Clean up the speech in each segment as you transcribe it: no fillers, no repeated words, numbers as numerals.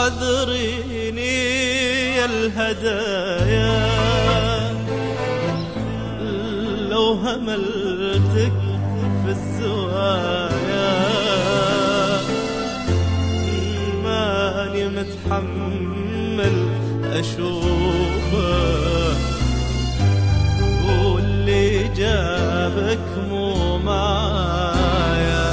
اعذريني يا الهدايا لو هملتك في الزوايا، ماني متحمل أشوفك واللي جابك مو معايا.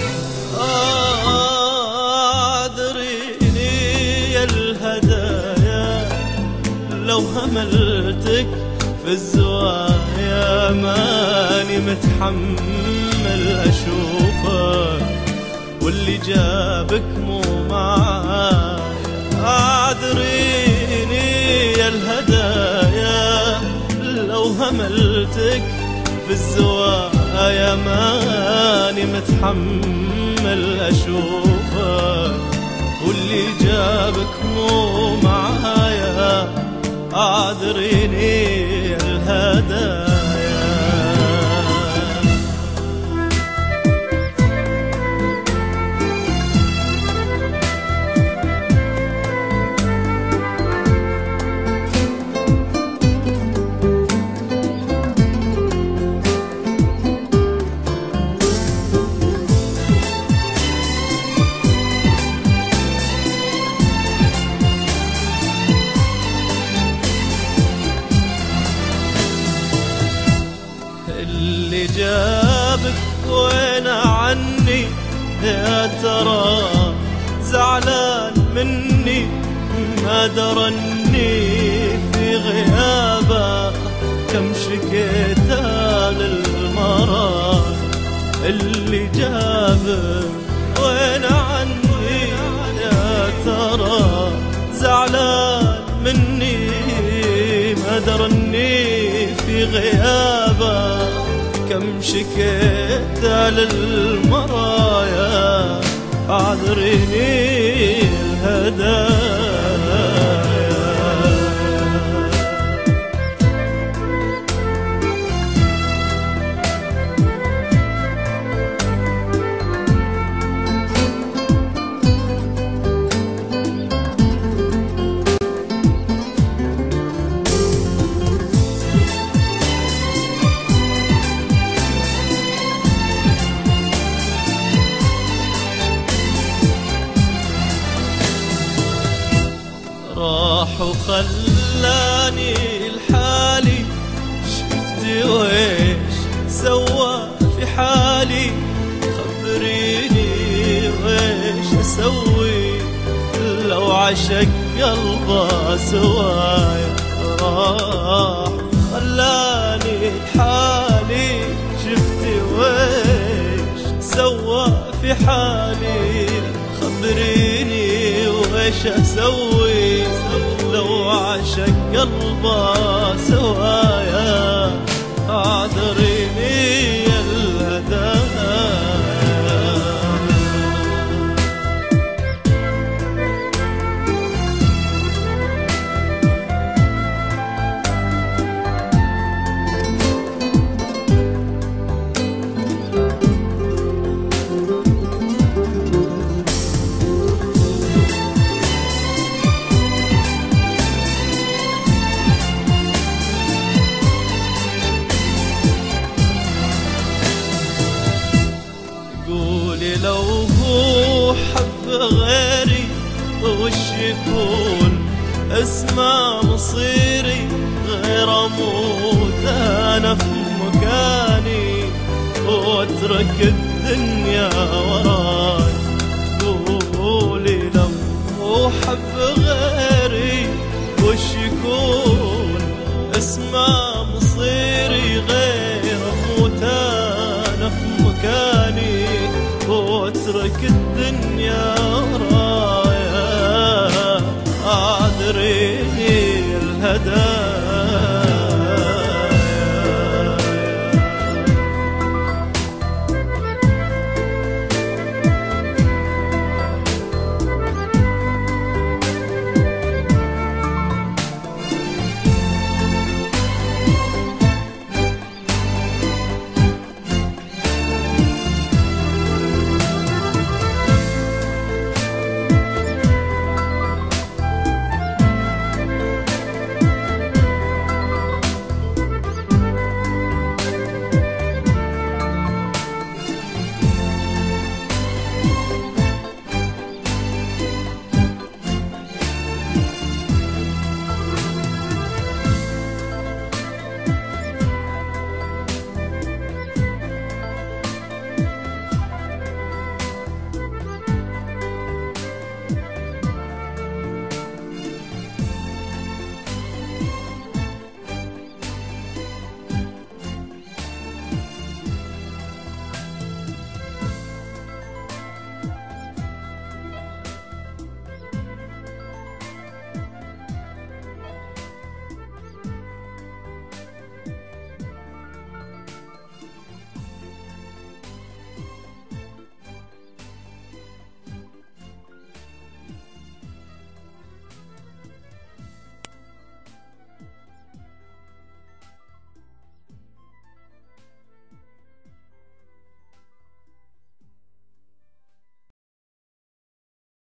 اعذريني يا الهدايا لو هملتك في الزوايا، ماني متحمل أشوفك واللي جابك مو معايا. اعذريني يا الهدايا لو هملتك في الزوايا، ماني متحمل أشوفك واللي جابك مو معايا. اعذريني يا الهدايا. اللي جابك وين عني يا ترى؟ زعلان مني ما درني في غيابه، كم شكيتها للمرى. اللي جابك وين عني يا ترى؟ زعلان مني ما درني في غيابه، كم شكيت للمرايا. اعذريني الهدايا. راح وخلاني لحالي، شفتي ويش سوى في حالي؟ خبريني ويش اسوي لو عشق قلبه سوايا. راح خلاني لحالي، شفتي ويش سوى في حالي؟ خبريني ويش اسوي لو عشق قلبه سوايا. اعذريني يا الهدايا. قولي لو هو حب غيري وش يكون اسمه مصيري؟ غير اموت انا في مكاني واترك الدنيا وراي.